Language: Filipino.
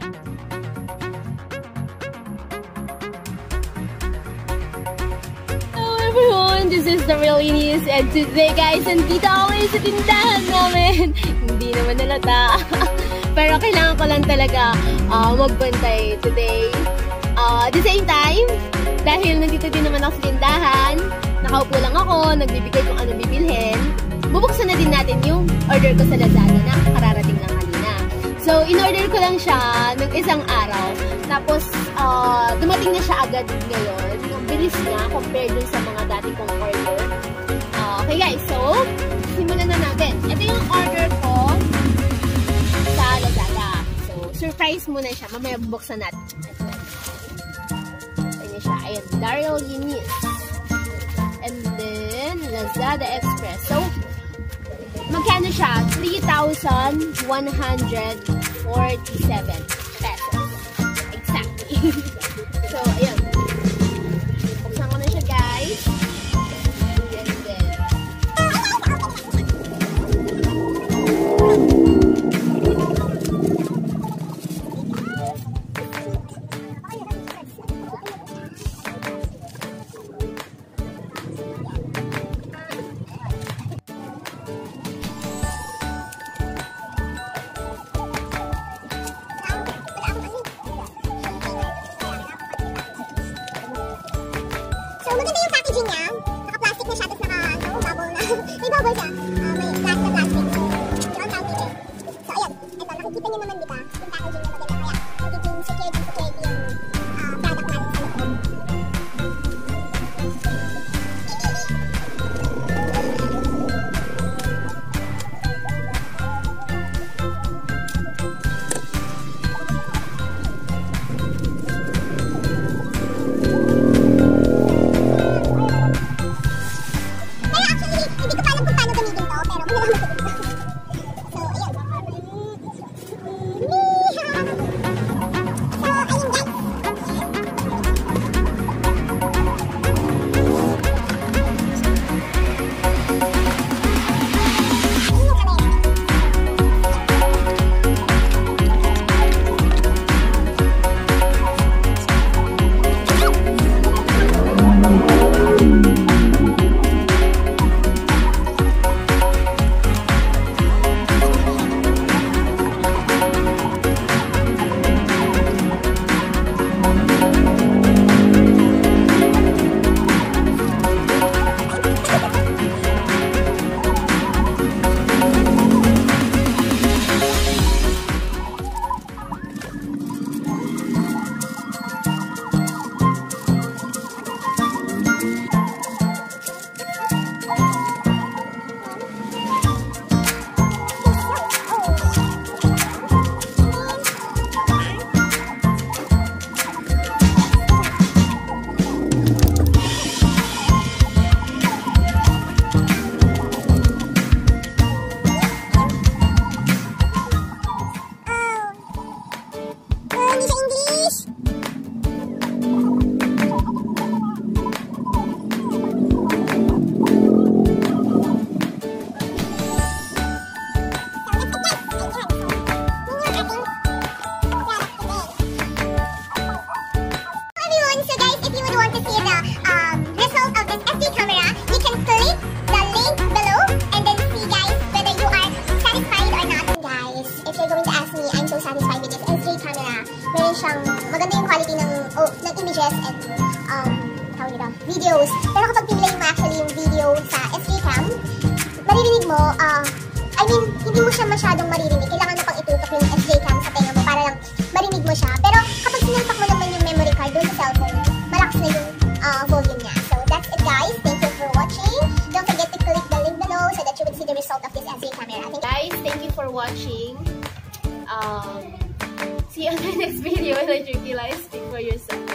Everyone, this is the real Inis, and today guys, nandito ako sa tindahan namin. Hindi naman nalata. Pero kailangan ko lang talaga magbantay today. At the same time, dahil nandito din naman ako sa tindahan, nakaupo lang ako, nagbibigay kung ano bibilhin. Bubuksan na din natin yung order ko sa Lazada na kararating lang kanina. So, in-order ko lang siya ng isang araw. Tapos, dumating na siya agad ngayon. Ang bilis niya compared dun sa mga dati kong order. Okay guys, so, simulan na natin. Ito yung order ko sa Lazada. So, surprise muna siya. Mamaya bubuksan natin. Ayan siya. Ayan, Daryl Yunis. And then, Lazada Express. So, magkano siya? 3,147 pesos. Exactly. So, ayan. Buksan ko na siya, guys. And then, maganda yung packaging niya. Naka-plastic na siya, tapos naka-bubble na. May bubble siya. May glass na plastic. So, yun ang tawag nito. So, ayan. Ito, nakikita niyo naman, diba? Yung packaging niya maganda. Kaya, magiging security yung product natin sa loob. Meron siyang maganda yung quality ng images and videos. Pero kapag pinlay mo actually yung video sa SJCam, maririnig mo, I mean, hindi mo siya masyadong maririnig. Kailangan mo pang itutok yung SJCam sa tenga mo para lang marinig mo siya. Pero kapag sinalpak mo naman yung memory card doon sa cellphone, malakas na yung volume niya. So that's it guys. Thank you for watching. Don't forget to click the link below so that you will see the result of this SJ camera. Guys, thank you for watching. See you on the next video. Let your key light speak for yourself.